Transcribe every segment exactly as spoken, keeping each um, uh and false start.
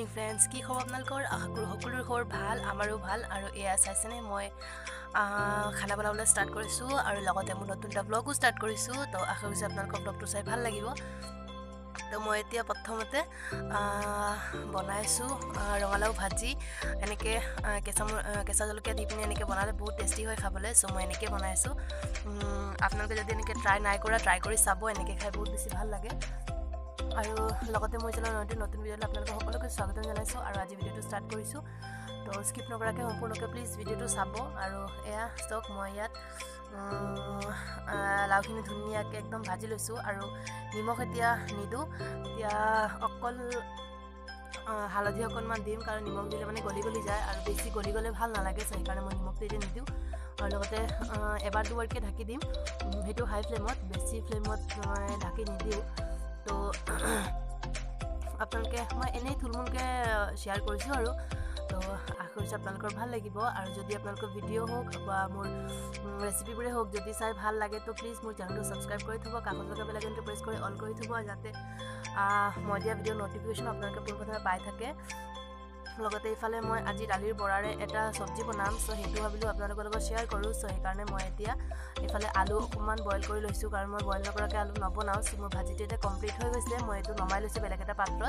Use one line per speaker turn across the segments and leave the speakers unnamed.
Morning friends, কি খবৰ আপোনালোকৰ? আশা কৰোঁ সকলোৰে খবৰ ভাল, আমাৰো ভাল। আৰু এয়া চাইছেনে মই খানা বনাবলৈ ষ্টাৰ্ট কৰিছোঁ আৰু লগতে মোৰ নতুন এটা ব্লগো ষ্টাৰ্ট কৰিছোঁ। তো আশা কৰিছোঁ আপোনালোকৰ ব্লগটো চাই ভাল লাগিব। তো মই এতিয়া প্ৰথমতে বনাইছোঁ ৰঙালাও ভাজি। এনেকৈ কেঁচা কেঁচা জলকীয়া দি পিনি এনেকৈ বনালে বহুত টেষ্টি হয় খাবলৈ। চ' মই এনেকৈ বনাইছোঁ। আপোনালোকে যদি এনেকৈ ট্ৰাই নাই কৰা, ট্ৰাই কৰি চাব। এনেকৈ খাই বহুত বেছি ভাল লাগে। আৰু লগতে মই চলোৱা নতুন নতুন ভিডিঅ'লৈ আপোনালোকক সকলোকে স্বাগতম জনাইছোঁ। আৰু আজি ভিডিঅ'টো ষ্টাৰ্ট কৰিছোঁ। তো স্কিপ নকৰাকৈ সম্পূৰ্ণকৈ প্লিজ ভিডিঅ'টো চাব। আৰু এয়া চাওক, মই ইয়াত লাওখিনি ধুনীয়াকৈ একদম ভাজি লৈছোঁ। আৰু নিমখ এতিয়া নিদিওঁ, এতিয়া অকল হালধি অকণমান দিম, কাৰণ নিমখ দিলে মানে গলি গলি যায় আৰু বেছি গলি গ'লে ভাল নালাগে। চ' সেইকাৰণে মই নিমখটো এতিয়া নিদিওঁ। আৰু লগতে এবাৰ দুবাৰকৈ ঢাকি দিম, সেইটো হাই ফ্লেমত, বেছি ফ্লেমত মই ঢাকি নিদিওঁ। তো আপোনালোকে মই এনেই থুলমূলকৈ শ্বেয়াৰ কৰিছোঁ আৰু তো আশা কৰিছোঁ আপোনালোকৰ ভাল লাগিব। আৰু যদি আপোনালোকৰ ভিডিঅ' হওক বা মোৰ ৰেচিপিবোৰে হওক যদি চাই ভাল লাগে, তো প্লিজ মোৰ চেনেলটো ছাবস্ক্ৰাইব কৰি থ'ব, কাষত থকা বেল আইকনটো প্ৰেছ কৰি অল কৰি থ'ব, যাতে মই দিয়া ভিডিঅ' ন'টিফিকেশ্যন আপোনালোকে পোনপ্ৰথমে পাই থাকে। লগতে এইফালে মই আজি দালিৰ বৰাৰে এটা চব্জি বনাম। চ' সেইটো ভাবিলোঁ আপোনালোকৰ লগত শ্বেয়াৰ কৰোঁ। চ' সেইকাৰণে মই এতিয়া এইফালে আলু অকণমান বইল কৰি লৈছোঁ, কাৰণ মই বইল নকৰাকৈ আলু নবনাওঁ। চ' মোৰ ভাজিটো এতিয়া কমপ্লিট হৈ গৈছে। মই এইটো নমাই লৈছোঁ বেলেগ এটা পাত্ৰত।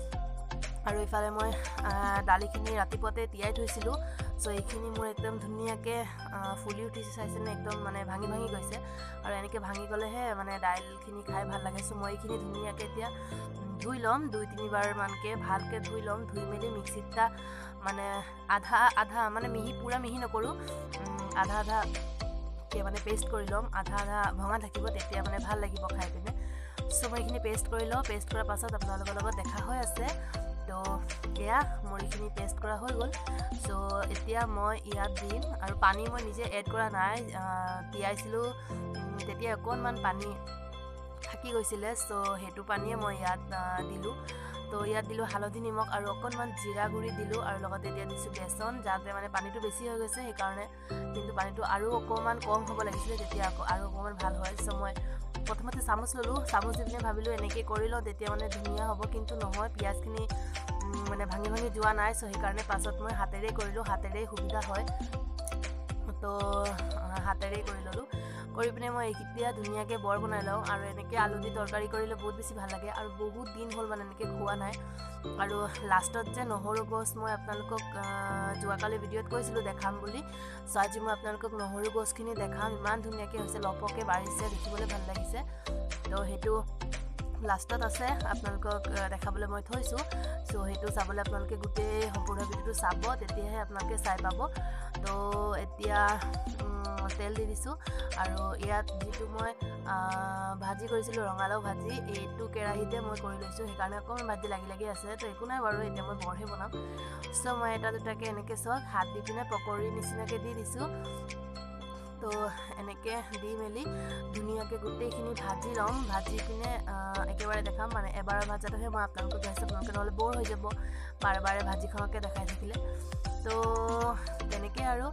আৰু এইফালে মই দালিখিনি ৰাতিপুৱাতে তিয়াই থৈছিলোঁ। চ' এইখিনি মোৰ একদম ধুনীয়াকৈ ফুলি উঠিছে, চাইছেনে? একদম মানে ভাঙি ভাঙি গৈছে। আৰু এনেকৈ ভাঙি গ'লেহে মানে দাইলখিনি খাই ভাল লাগে। চ' মই এইখিনি ধুনীয়াকৈ এতিয়া ধুই ল'ম, দুই তিনিবাৰমানকৈ ভালকৈ ধুই ল'ম। ধুই মেলি মিক্সিত এটা মানে আধা আধা মানে মিহি পূৰা মিহি নকৰোঁ, আধা আধাকৈ মানে পেষ্ট কৰি ল'ম। আধা আধা ভঙা থাকিব, তেতিয়া মানে ভাল লাগিব খাই পিনে। চ' মই এইখিনি পেষ্ট কৰি লওঁ। পেষ্ট কৰাৰ পাছত আপোনালোকৰ লগত দেখা হৈ আছে। তো এয়া মোৰ এইখিনি পেষ্ট কৰা হৈ গ'ল। চ' এতিয়া মই ইয়াত দিম, আৰু পানী মই নিজে এড কৰা নাই, তিয়াইছিলোঁ তেতিয়া অকণমান পানী থাকি গৈছিলে। চ' সেইটো পানীয়ে মই ইয়াত দিলোঁ। তো ইয়াত দিলোঁ হালধি, নিমখ আৰু অকণমান জিৰা গুড়ি দিলোঁ। আৰু লগতে এতিয়া দিছোঁ বেচন, যাতে মানে পানীটো বেছি হৈ গৈছে সেইকাৰণে, কিন্তু পানীটো আৰু অকণমান কম হ'ব লাগিছিলে, তেতিয়া আকৌ আৰু অকণমান ভাল হয়। চ' মই প্ৰথমতে চামুচ ল'লোঁ, চামুচ দি পিনে ভাবিলোঁ এনেকৈ কৰি লওঁ তেতিয়া মানে ধুনীয়া হ'ব, কিন্তু নহয়, পিঁয়াজখিনি মানে ভাঙি ভাঙি যোৱা নাই। চ' সেইকাৰণে পাছত মই হাতেৰেই কৰিলোঁ, হাতেৰেই সুবিধা হয়। তো হাতেৰেই কৰি ল'লোঁ। কৰি পিনে মই এতিয়া ধুনীয়াকৈ বৰ বনাই লওঁ। আৰু এনেকৈ আলু দি তৰকাৰী কৰিলে বহুত বেছি ভাল লাগে, আৰু বহুত দিন হ'ল মানে এনেকৈ খোৱা নাই। আৰু লাষ্টত যে নহৰু গছ মই আপোনালোকক যোৱাকালি ভিডিঅ'ত কৈছিলোঁ দেখাম বুলি। চ' আজি মই আপোনালোকক নহৰু গছখিনি দেখাম। ইমান ধুনীয়াকৈ হৈছে, লপকৈ বাঢ়িছে, দেখিবলৈ ভাল লাগিছে। তো সেইটো লাষ্টত আছে, আপোনালোকক দেখাবলৈ মই থৈছোঁ। চ' সেইটো চাবলৈ আপোনালোকে গোটেই সম্পূৰ্ণ ভিডিঅ'টো চাব, তেতিয়াহে আপোনালোকে চাই পাব। তো এতিয়া তেল দি দিছোঁ। আৰু ইয়াত যিটো মই ভাজি কৰিছিলোঁ ৰঙালাও ভাজি, এইটো কেৰাহীতে মই কৰি লৈছোঁ, সেইকাৰণে অকণমান ভাজি লাগি লাগি আছে। তো একো নাই বাৰু, এতিয়া মই বৰহে বনাম। চ' মই এটা দুটাকৈ এনেকৈ চাওক হাত দি পিনে পকৰি নিচিনাকৈ দি দিছোঁ। তো এনেকৈ দি মেলি ধুনীয়াকৈ গোটেইখিনি ভাজি ল'ম। ভাজি পিনে একেবাৰে দেখাম, মানে এবাৰ ভাজাটোহে মই আপোনালোকক দেখাইছোঁ, আপোনালোকে নহ'লে বৰ হৈ যাব বাৰে বাৰে ভাজিখনকে দেখাই থাকিলে। তো তেনেকৈ আৰু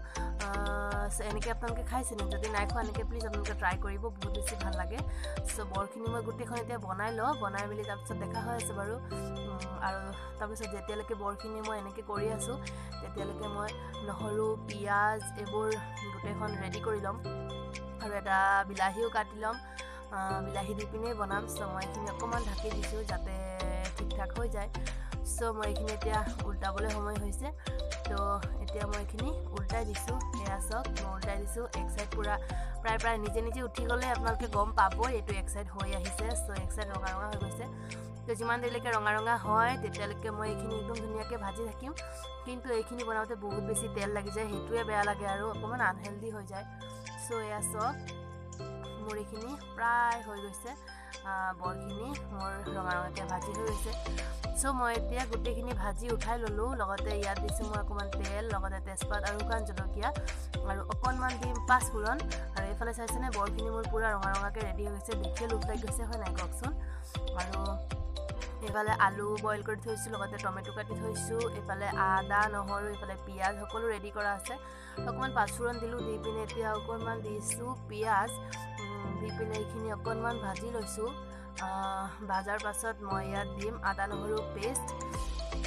এনেকৈ আপোনালোকে খাইছেনে? যদি নাই খোৱা এনেকৈ প্লিজ আপোনালোকে ট্ৰাই কৰিব, বহুত বেছি ভাল লাগে। চ' বৰখিনি মই গোটেইখন এতিয়া বনাই লওঁ, বনাই মেলি তাৰপিছত দেখা হৈ আছে বাৰু। আৰু তাৰপিছত যেতিয়ালৈকে বৰখিনি মই এনেকৈ কৰি আছোঁ, তেতিয়ালৈকে মই নহৰু, পিঁয়াজ এইবোৰ গোটেইখন ৰেডি কৰি ল'ম। আৰু এটা বিলাহীও কাটি ল'ম, বিলাহী দি পিনেই বনাম। চ' মই এইখিনি অকণমান ঢাকি দিছোঁ, যাতে ঠিক ঠাক হৈ যায়। চ' মই এইখিনি এতিয়া উল্টাবলৈ সময় হৈছে। তো এতিয়া মই এইখিনি উল্টাই দিছোঁ। এয়া চাওক, মই উল্টাই দিছোঁ। এক চাইড পূৰা প্ৰায় প্ৰায় নিজে নিজে উঠি গ'লে আপোনালোকে গম পাব এইটো এক চাইড হৈ আহিছে। চ' এক চাইড ৰঙা ৰঙা হৈ গৈছে। তো যিমান দেৰিলৈকে ৰঙা ৰঙা হয়, তেতিয়ালৈকে মই এইখিনি একদম ধুনীয়াকৈ ভাজি থাকিম। কিন্তু এইখিনি বনাওঁতে বহুত বেছি তেল লাগি যায়, সেইটোৱে বেয়া লাগে আৰু অকণমান আনহেল্ডি হৈ যায়। চ' এয়া চাওক, মোৰ এইখিনি প্ৰায় হৈ গৈছে। বৰখিনি মোৰ ৰঙা ৰঙাকৈ ভাজি হৈ গৈছে। চ' মই এতিয়া গোটেইখিনি ভাজি উঠাই ল'লোঁ। লগতে ইয়াত দিছোঁ মই অকণমান তেল, লগতে তেজপাত আৰু শুকান জলকীয়া, আৰু অকণমান দিম পাঁচফোৰণ। আৰু এইফালে চাইছেনে, বৰখিনি মোৰ পূৰা ৰঙা ৰঙাকৈ ৰেডি হৈ গৈছে, দেখিয়ে লোভ লাগি গৈছে, হয় নাই কওকচোন? আৰু এইফালে আলু বইল কৰি থৈছোঁ, লগতে টমেটো কাটি থৈছোঁ। এইফালে আদা, নহৰু, এইফালে পিঁয়াজ সকলো ৰেডি কৰা আছে। অকণমান পাঁচফোৰণ দিলোঁ, দি পিনে এতিয়া অকণমান দিছোঁ পিঁয়াজ, দি পিনে এইখিনি অকণমান ভাজি লৈছোঁ। ভাজাৰ পাছত মই ইয়াত দিম আদা নহৰু পেষ্ট,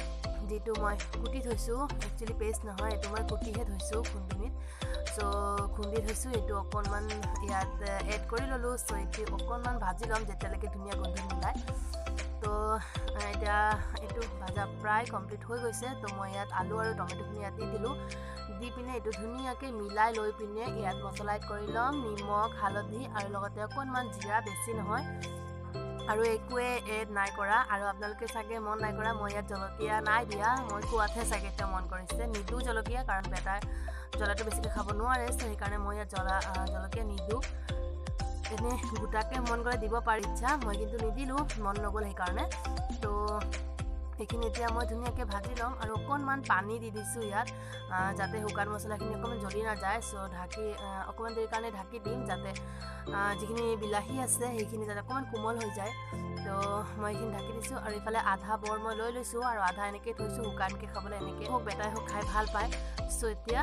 যেটো মই কুটি থৈছোঁ একচুয়ালি পেষ্ট নহয় এটো মই কুটিহে থৈছোঁ খুন্দুনিত সো খুন্দি থৈছোঁ এটো অকনমান ইয়াত এড কৰি ললো সো এটো অকনমান ভাজি লম যেতিয়ালৈকে ধুনীয়া গন্ধ নোলায় তো এটা এটো ভাজা প্ৰায় কমপ্লিট হৈ গৈছে তো মই ইয়াত আলু আৰু টমেটোখিনি ইয়াত দি দিলোঁ দি পিনে এটো ধুনীয়াকৈ মিলাই লৈ পিনে ইয়াত মছলা এড কৰি লম নিমখ হালধি আৰু লগতে অকনমান জিৰা বেছি নহয় আৰু একোৱে এড নাই কৰা আৰু আপোনালোকে চাগে মন নাই কৰা মই ইয়াত জলকীয়া নাই দিয়া মই কোৱাতহে চাগে এটা মন কৰিছে নিদু জলকীয়া কাৰণ বেটা জলাটো বেছিকৈ খাব নোৱাৰে সো সেইকাৰণে মই ইয়াত জলা জলকীয়া নিদু এনে গোটাকে মন কৰে দিব পাৰি ইচ্ছা মই কিন্তু নিদিলোঁ মন নগ'ল সেইকাৰণে তো এইখিনি এতিয়া মই ধুনীয়াকৈ ভাজি ল'ম আৰু অকণমান পানী দি দিছোঁ ইয়াত যাতে শুকান মছলাখিনি অকণমান জ্বলি নাযায় সো ঢাকি অকণমান দেৰি কাৰণে ঢাকি দিম যাতে যিখিনি বিলাহী আছে সেইখিনি যাতে অকণমান কোমল হৈ যায় তো মই এইখিনি ঢাকি দিছোঁ আৰু ইফালে আধা বৰ মই লৈ লৈছোঁ আৰু আধা এনেকৈ থৈছোঁ শুকানকৈ খাবলৈ এনেকৈ হওক বেটাই হওক খাই ভাল পায় সো এতিয়া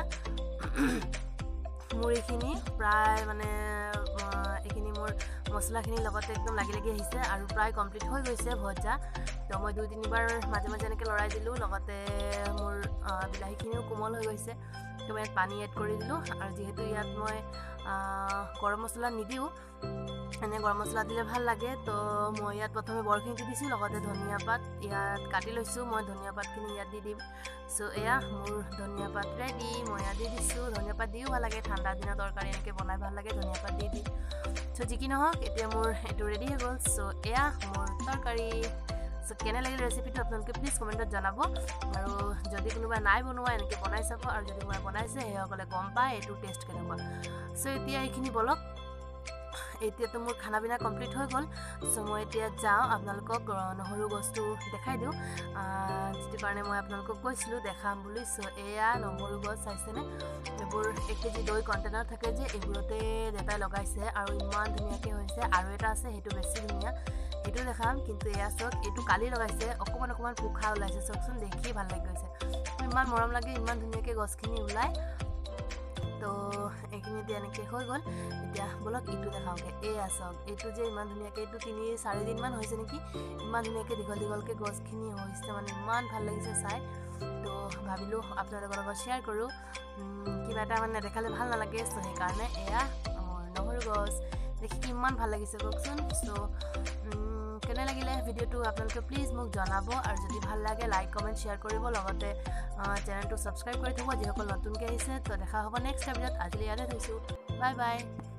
মোৰ এইখিনি প্ৰায় মানে এইখিনি মোৰ মছলাখিনিৰ লগতে একদম লাগি লাগি আহিছে আৰু প্ৰায় কমপ্লিট হৈ গৈছে ভজা তো মই দুই তিনিবাৰ মাজে মাজে এনেকৈ লৰাই দিলোঁ লগতে মোৰ বিলাহীখিনিও কোমল হৈ গৈছে তো মই ইয়াত পানী এড কৰি দিলোঁ আৰু যিহেতু ইয়াত মই গৰম মছলা নিদিওঁ এনে গৰম মছলা দিলে ভাল লাগে তো মই ইয়াত প্ৰথমে বৰখিনি দি দিছোঁ লগতে ধনিয়া পাত ইয়াত কাটি লৈছোঁ মই ধনিয়া পাতখিনি ইয়াত দি দিম সো এয়া মোৰ ধনিয়া পাত ৰেডি মই ইয়াত দি দিছোঁ ধনিয়া পাত দিও ভাল লাগে ঠাণ্ডা দিনৰ তৰকাৰী এনেকৈ বনাই ভাল লাগে ধনিয়া পাত দি দিম সো যি কি নহওক এতিয়া মোৰ এইটো ৰেডি হৈ গ'ল সো এয়া মোৰ তৰকাৰী সো কেনে লাগিল ৰেচিপিটো আপোনালোকে প্লিজ কমেণ্টত জনাব আৰু যদি কোনোবা নাই বনোৱা এনেকৈ বনাই চাব আৰু যদি কোনোবাই বনাইছে সেইসকলে গম পায় এইটো টেষ্ট কেনেকুৱা সো এতিয়া এইখিনি বলক এতিয়াতো মোৰ খানা পিনা কমপ্লিট হৈ গ'ল সো মই এতিয়া যাওঁ আপোনালোকক নহৰু গছটো দেখাই দিওঁ যিটো কাৰণে মই আপোনালোকক কৈছিলোঁ দেখাম বুলি সো এয়া নহৰু গছ চাইছেনে এইবোৰ এক কেজি দৈ কণ্টেইনাৰ থাকে যে এইবোৰতে দেউতাই লগাইছে আৰু ইমান ধুনীয়াকৈ হৈছে আৰু এটা আছে সেইটো বেছি ধুনীয়া এইটো দেখাম কিন্তু এয়া চাওক এইটো কালি লগাইছে অকণমান অকণমান পোখা ওলাইছে চাওকচোন দেখি ভাল লাগি গৈছে ইমান মৰম লাগে ইমান ধুনীয়াকৈ গছখিনি ওলায় তো এইখিনি এতিয়া এনেকৈ হৈ গ'ল এতিয়া বলক ইটো দেখাওঁগৈ এয়া চাওক এইটো যে ইমান ধুনীয়াকৈ এইটো তিনি চাৰিদিনমান হৈছে নেকি ইমান ধুনীয়াকৈ দীঘল দীঘলকৈ গছখিনি হৈছে মানে ইমান ভাল লাগিছে চাই তো ভাবিলোঁ আপোনালোকৰ লগত শ্বেয়াৰ কৰোঁ কিবা এটা মানে দেখালে ভাল নালাগে চ' সেইকাৰণে এয়া মোৰ নহৰু গছ দেখি কিমান ভাল লাগিছে কওকচোন চ' কেনে লাগিলে ভিডিঅ'টো আপোনালোকে প্লিজ মোক জনাব আৰু যদি ভাল লাগে লাইক কমেণ্ট শ্বেয়াৰ কৰিব লগতে চেনেলটো ছাবস্ক্ৰাইব কৰি থ'ব যিসকল নতুনকৈ আহিছে তো দেখা হ'ব নেক্সট ভিডিঅ'ত আজিলৈ ইয়াতে থৈছোঁ বাই বাই